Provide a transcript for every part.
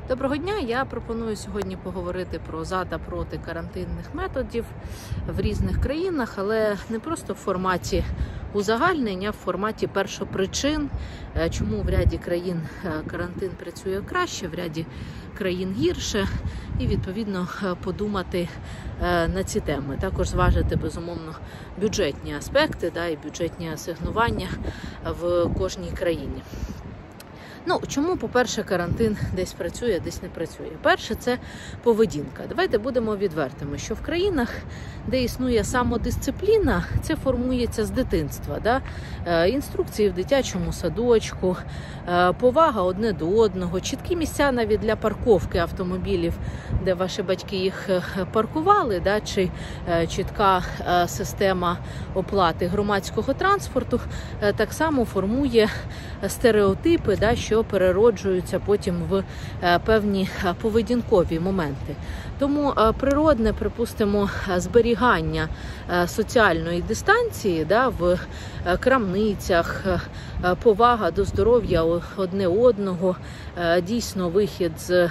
Доброго дня! Я пропоную сьогодні поговорити про за та проти карантинних методів в різних країнах, але не просто в форматі узагальнення, а в форматі першопричин, чому в ряді країн карантин працює краще, в ряді країн гірше, і відповідно подумати на ці теми. Також зважити, безумовно, бюджетні аспекти і бюджетні асигнування в кожній країні. Чому, по-перше, карантин десь працює, десь не працює? Перше, це поведінка. Давайте будемо відвертими, що в країнах, де існує самодисципліна, це формується з дитинства. Інструкції в дитячому садочку, повага одне до одного, чіткі місця навіть для парковки автомобілів, де ваші батьки їх паркували, чи чітка система оплати громадського транспорту, так само формує стереотипи, що перероджуються потім в певні поведінкові моменти. Тому природне, припустимо, зберігання соціальної дистанції в крамницях, повага до здоров'я одне одного, дійсно вихід з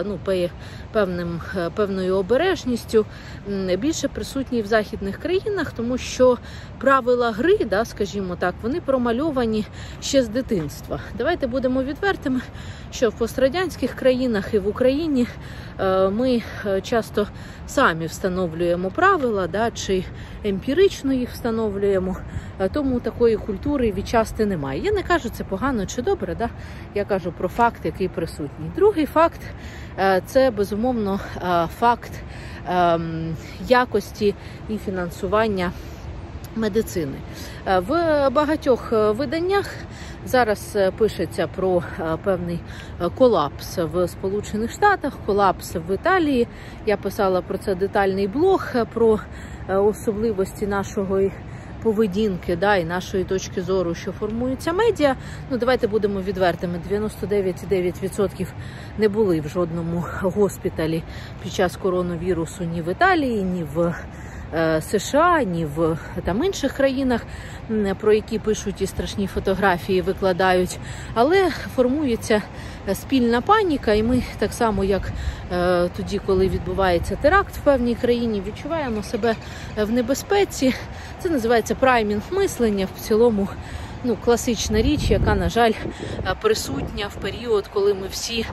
певною обережністю більше присутній в західних країнах, тому що правила гри, скажімо так, вони промальовані ще з дитинства. Давайте будемо відвертими, що в пострадянських країнах і в Україні ми часто самі встановлюємо правила, чи емпірично їх встановлюємо, тому такої культури відчасти немає. Я не кажу, це погано чи добре, я кажу про факт, який присутній. Другий факт – це, безумовно, факт якості і фінансування медицини. В багатьох виданнях зараз пишеться про певний колапс в Сполучених Штатах, колапс в Італії. Я писала про це детальний блог, про особливості нашої поведінки і нашої точки зору, що формуються медіа. Давайте будемо відвертими. 99,9% не були в жодному госпіталі під час коронавірусу ні в Італії, ні в США, ні в інших країнах, про які пишуть і страшні фотографії викладають. Але формується спільна паніка, і ми так само, як тоді, коли відбувається теракт в певній країні, відчуваємо себе в небезпеці. Це називається праймінг мислення, в цілому класична річ, яка, на жаль, присутня в період, коли ми всі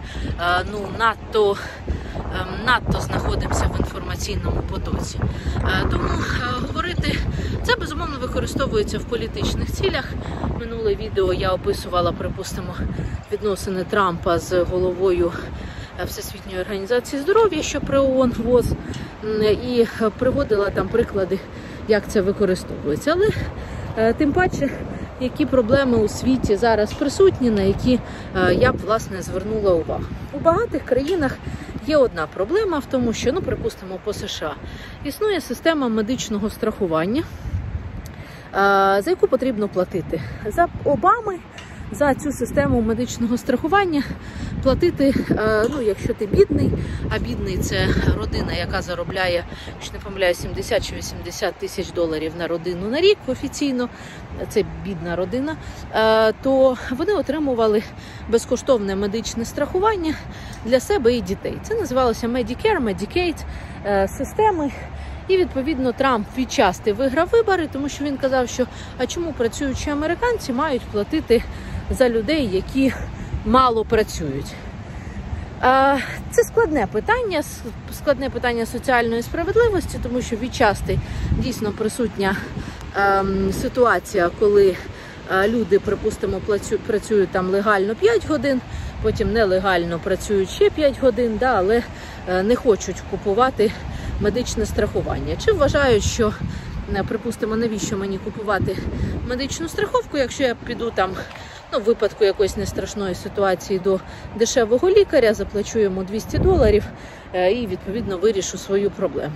надто знаходимося в інформаційному потоці. Тому говорити, це, безумовно, використовується в політичних цілях. Минуле відео я описувала, припустимо, відносини Трампа з головою Всесвітньої організації здоров'я, що при ООН, ВОЗ, і приводила там приклади, як це використовується. Але тим паче, які проблеми у світі зараз присутні, на які я б, власне, звернула увагу. У багатих країнах є одна проблема в тому, що, припустимо, по США існує система медичного страхування, за яку потрібно платити. За Обами, за цю систему медичного страхування платити, якщо ти бідний, а бідний – це родина, яка заробляє, якщо не помиляю, 70 чи 80 тисяч доларів на родину на рік офіційно, це бідна родина, то вони отримували безкоштовне медичне страхування для себе і дітей. Це називалося Medicare, Medicaid системи. І, відповідно, Трамп відчасти виграв вибори, тому що він казав, що а чому працюючі американці мають платити за людей, які мало працюють. Це складне питання соціальної справедливості, тому що відчасти дійсно присутня ситуація, коли люди, припустимо, працюють там легально 5 годин, потім нелегально працюють ще 5 годин, але не хочуть купувати медичне страхування. Чи вважають, що, припустимо, навіщо мені купувати медичну страховку, якщо я піду там, в випадку якоїсь нестрашної ситуації до дешевого лікаря, заплачу йому $200 і, відповідно, вирішу свою проблему.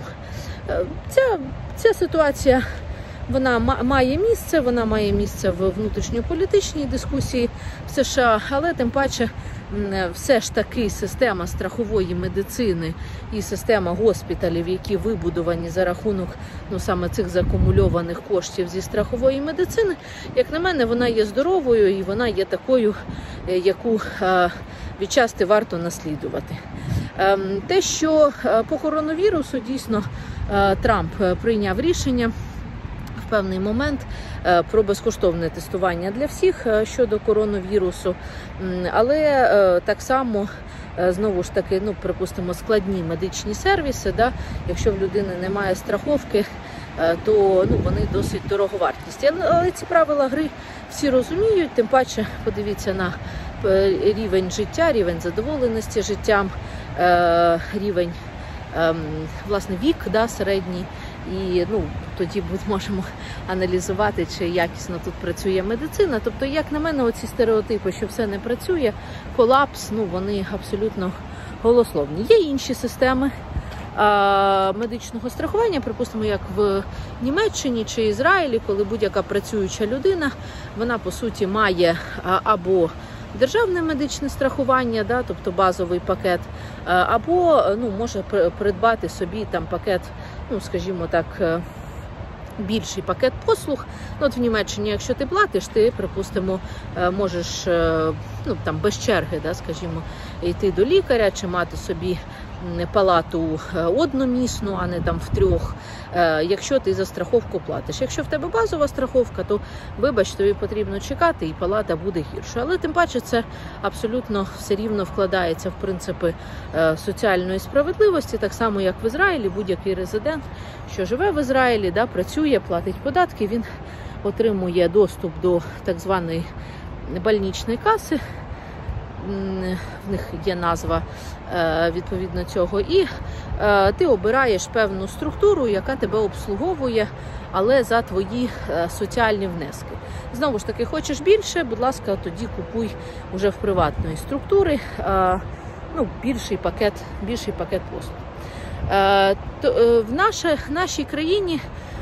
Ця ситуація, вона має місце в внутрішньополітичній дискусії в США, але тим паче все ж таки система страхової медицини і система госпіталів, які вибудовані за рахунок саме цих закумульованих коштів зі страхової медицини, як на мене, вона є здоровою і вона є такою, яку відчасти варто наслідувати. Те, що по коронавірусу дійсно Трамп прийняв рішення в певний момент про безкоштовне тестування для всіх щодо коронавірусу, але так само, знову ж таки, припустимо, складні медичні сервіси, якщо в людини немає страховки, то вони досить дороговартісні. Але ці правила гри всі розуміють, тим паче подивіться на рівень життя, рівень задоволеності життям, рівень, власне, вік середній. І тоді можемо аналізувати, чи якісно тут працює медицина. Тобто, як на мене, оці стереотипи, що все не працює, колапс, вони абсолютно голословні. Є інші системи медичного страхування, припустимо, як в Німеччині чи Ізраїлі, коли будь-яка працююча людина, вона, по суті, має або державне медичне страхування, тобто базовий пакет, або може придбати собі там пакет, скажімо так, більший пакет послуг. От в Німеччині, якщо ти платиш, ти, припустимо, можеш там без черги, скажімо, йти до лікаря чи мати собі палату одномісну, а не там в трьох, якщо ти за страховку платиш. Якщо в тебе базова страховка, то, вибач, тобі потрібно чекати, і палата буде гірша. Але тим паче це абсолютно все рівно вкладається в принципи соціальної справедливості, так само, як в Ізраїлі. Будь-який резидент, що живе в Ізраїлі, працює, платить податки, він отримує доступ до так званої больничної каси, в них є назва відповідно цього, і ти обираєш певну структуру, яка тебе обслуговує, але за твої соціальні внески. Знову ж таки, хочеш більше, будь ласка, тоді купуй уже в приватної структури більший пакет послуг. В нашій країні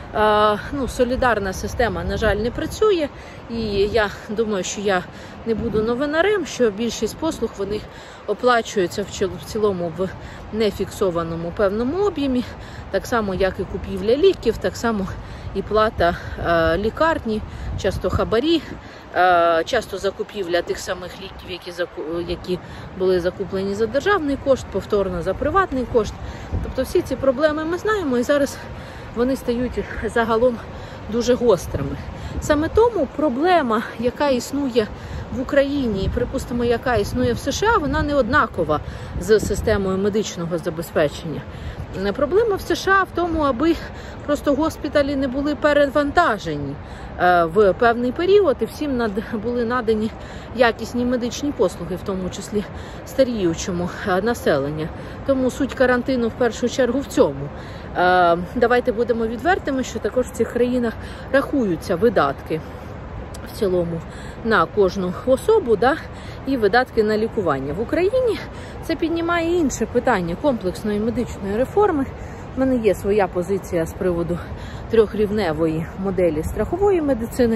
солідарна система, на жаль, не працює, і я думаю, що я не буду новинарем, що більшість послуг, вони оплачуються в цілому в нефіксованому певному об'ємі, так само, як і купівля ліків, так само і плата лікарні, часто хабарі, часто закупівля тих самих ліків, які були закуплені за державний кошт, повторно за приватний кошт. Тобто всі ці проблеми ми знаємо, і зараз вони стають загалом дуже гострими. Саме тому проблема, яка існує в Україні, і, припустимо, яка існує в США, вона не однакова з системою медичного забезпечення. Проблема в США в тому, аби просто госпіталі не були перевантажені в певний період, і всім були надані якісні медичні послуги, в тому числі старіючому населенню. Тому суть карантину в першу чергу в цьому. Давайте будемо відвертими, що також в цих країнах рахуються видатки в цілому на кожну особу, і видатки на лікування. В Україні це піднімає інше питання комплексної медичної реформи. У мене є своя позиція з приводу трьохрівневої моделі страхової медицини,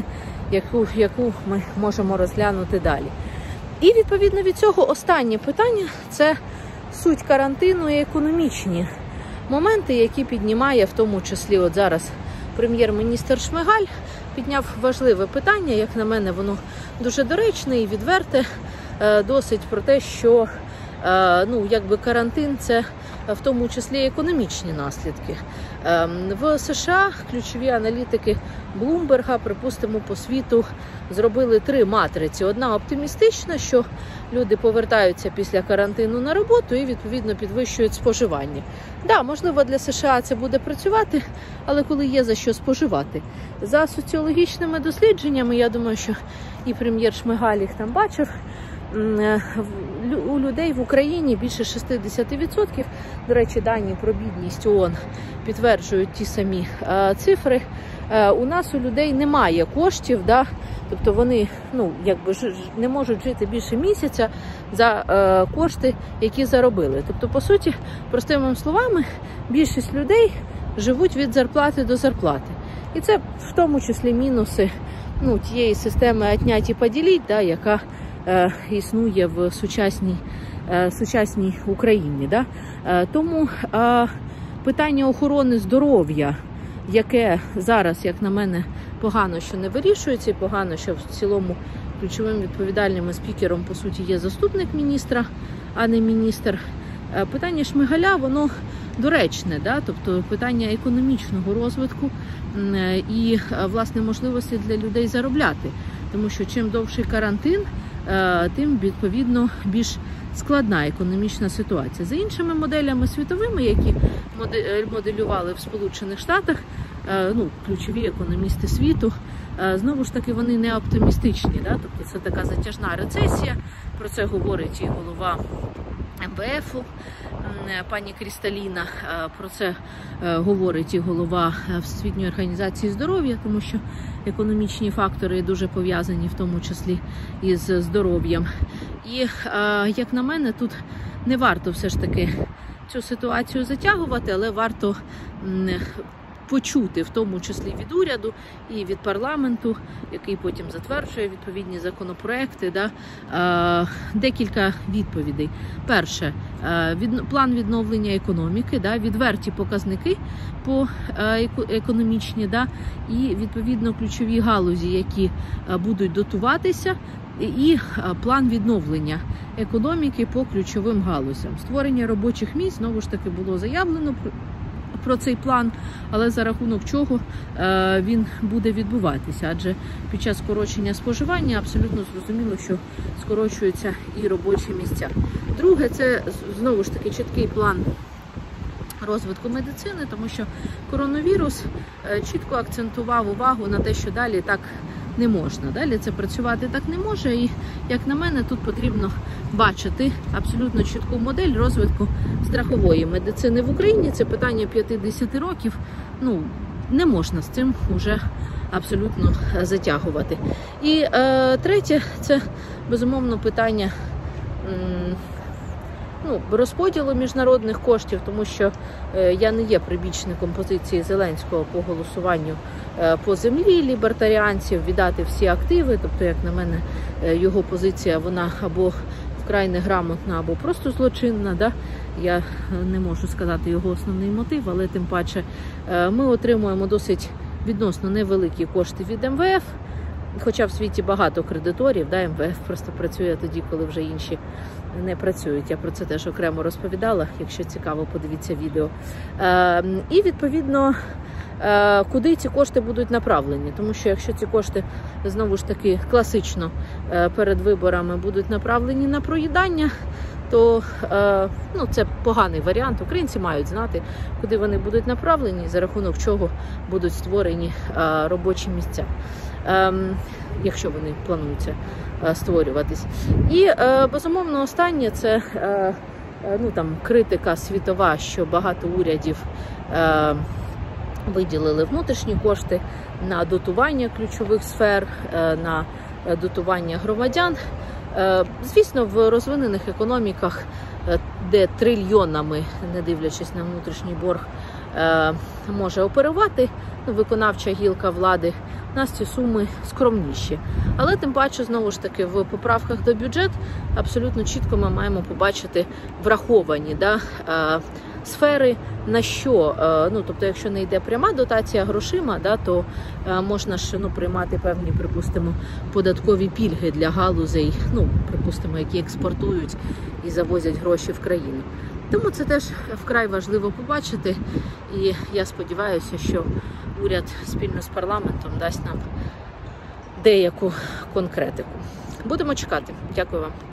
яку ми можемо розглянути далі. І відповідно від цього останнє питання – це суть карантину і економічні моменти, які піднімає в тому числі от зараз прем'єр-міністр Шмигаль. Підняв важливе питання, як на мене, воно дуже доречне і відверте, досить про те, що карантин – це в тому числі економічні наслідки. В США ключові аналітики Блумберга, припустимо, по світу зробили 3 матриці. Одна оптимістична, що люди повертаються після карантину на роботу і, відповідно, підвищують споживання. Можливо, для США це буде працювати, але коли є за що споживати. За соціологічними дослідженнями, я думаю, що і прем'єр Шмигаль їх там бачив, у людей в Україні більше 60%, до речі, дані про бідність ООН підтверджують ті самі цифри, у нас у людей немає коштів, тобто вони не можуть жити більше місяця за кошти, які заробили. Тобто, по суті, простими словами, більшість людей живуть від зарплати до зарплати. І це в тому числі мінуси тієї системи «отнять і поділіть», яка існує в сучасній Україні. Да? Тому питання охорони здоров'я, яке зараз, як на мене, погано, що не вирішується, і погано, що в цілому ключовим відповідальним спікером, по суті, є заступник міністра, а не міністр. Питання Шмигаля, воно доречне, да? Тобто питання економічного розвитку і, власне, можливості для людей заробляти. Тому що чим довший карантин, тим, відповідно, більш складна економічна ситуація. За іншими моделями світовими, які моделювали в Сполучених Штатах, ключові економісти світу, знову ж таки, вони не оптимістичні. Да? Тобто це така затяжна рецесія, про це говорить і голова МВФ, пані Крісталіна, про це говорить і голова Всесвітньої організації здоров'я, тому що економічні фактори дуже пов'язані в тому числі із здоров'ям. І, як на мене, тут не варто все ж таки цю ситуацію затягувати, але варто почути, в тому числі від уряду і від парламенту, який потім затверджує відповідні законопроекти, декілька відповідей. Перше, план відновлення економіки, відверті показники по економічні, і відповідно ключові галузі, які будуть дотуватися, і план відновлення економіки по ключовим галузям. Створення робочих місць, знову ж таки, було заявлено про цей план, але за рахунок чого він буде відбуватися, адже під час скорочення споживання абсолютно зрозуміло, що скорочуються і робочі місця. Друге, це знову ж таки чіткий план розвитку медицини, тому що коронавірус чітко акцентував увагу на те, що далі так не можна. Далі це працювати так не може, і, як на мене, тут потрібно бачити абсолютно чітку модель розвитку страхової медицини в Україні. Це питання 50 років, не можна з цим вже абсолютно затягувати. І третє, це, безумовно, питання розподілу міжнародних коштів, тому що я не є прибічником позиції Зеленського по голосуванню по землі лібертаріанців, віддати всі активи, тобто, як на мене, його позиція, вона або вкрай неграмотна, або просто злочинна. Да? Я не можу сказати його основний мотив, але тим паче ми отримуємо досить відносно невеликі кошти від МВФ, хоча в світі багато кредиторів, МВФ просто працює тоді, коли вже інші не працюють. Я про це теж окремо розповідала, якщо цікаво, подивіться відео. І, відповідно, куди ці кошти будуть направлені. Тому що якщо ці кошти, знову ж таки, класично перед виборами будуть направлені на проїдання, то це поганий варіант. Українці мають знати, куди вони будуть направлені, за рахунок чого будуть створені робочі місця, якщо вони плануються створюватись. І, безумовно, останнє – це критика світова, що багато урядів виділили внутрішні кошти на дотування ключових сфер, на дотування громадян. Звісно, в розвинених економіках, де трильйонами, не дивлячись на внутрішній борг, може оперувати виконавча гілка влади, у нас ці суми скромніші. Але тим паче, знову ж таки, в поправках до бюджету абсолютно чітко ми маємо побачити враховані сфери, на що, тобто, якщо не йде пряма дотація грошима, то можна ж приймати певні, припустимо, податкові пільги для галузей, припустимо, які експортують і завозять гроші в країну. Тому це теж вкрай важливо побачити, і я сподіваюся, що уряд спільно з парламентом дасть нам деяку конкретику. Будемо чекати. Дякую вам.